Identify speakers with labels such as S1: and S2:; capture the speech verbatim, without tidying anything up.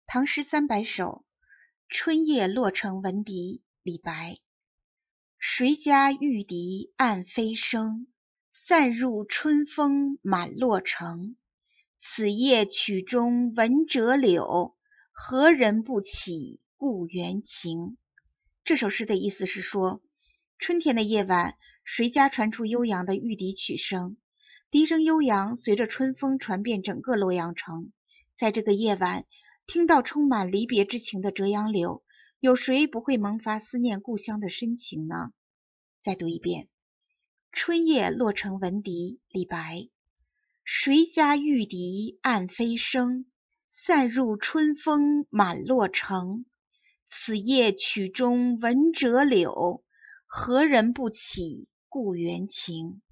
S1: 唐诗三百首，春夜洛城闻笛，李白。谁家玉笛暗飞声，散入春风满洛城。此夜曲中闻折柳，何人不起故园情？这首诗的意思是说，春天的夜晚，谁家传出悠扬的玉笛曲声，笛声悠扬，随着春风传遍整个洛阳城。在这个夜晚，听到充满离别之情的折杨柳，有谁不会萌发思念故乡的深情呢？再读一遍。春夜洛城闻笛，李白。谁家玉笛暗飞声，散入春风满洛城。此夜曲中闻折柳，何人不起故园情？